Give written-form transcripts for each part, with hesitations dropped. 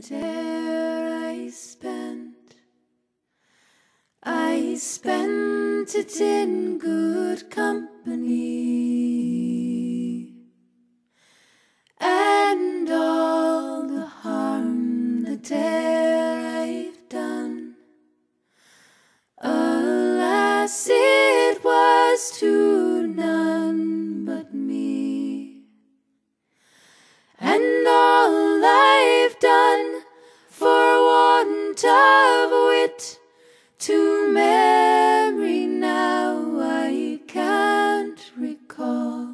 that ere I spent it in good company, and all the harm that ere I've done, alas, it was to none but me. And all I've done for want of wit to memory now I can't recall.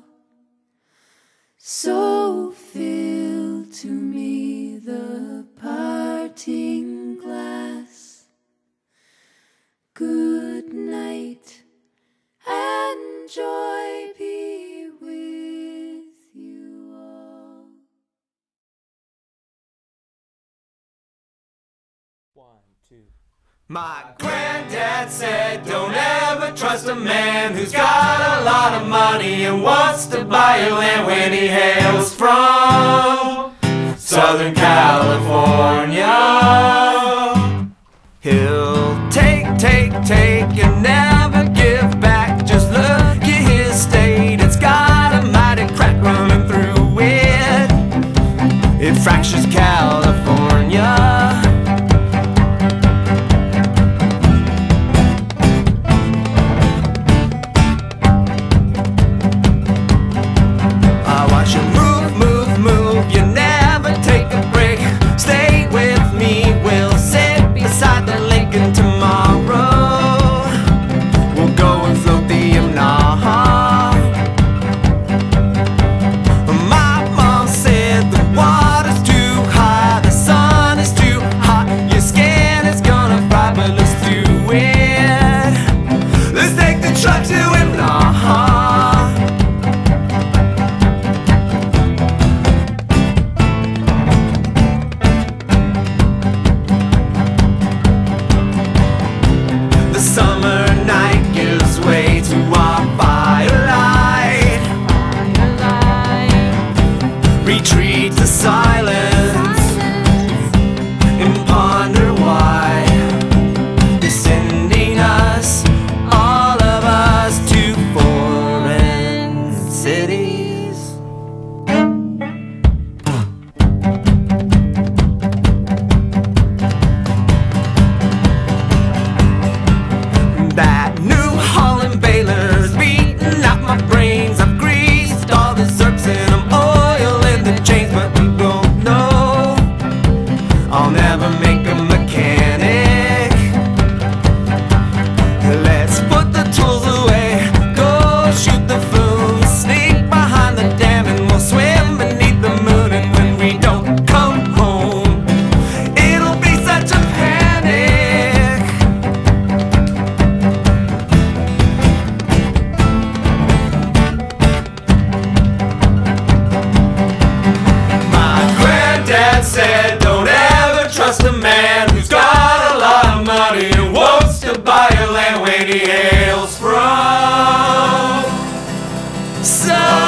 So fill to me the parting glass. Good night, and joy be with you all. 1, 2. My granddad said, don't ever trust a man who's got a lot of money and wants to buy your land when he hails from Southern California. He'll take and never give back. Just look at his state, it's got a mighty crack running through it. It fractures California. Retreat to silence and ponder why they're sending us, all of us, to foreign cities. That New Holland Baylor's beating out my brains. I've greased all the zerks in them. I'll never make a mechanic. Let's put the tools away, go shoot the fumes, sneak behind the dam, and we'll swim beneath the moon. And when we don't come home, it'll be such a panic. My granddad said, don't trust a man who's got a lot of money and wants to buy your land when he hails from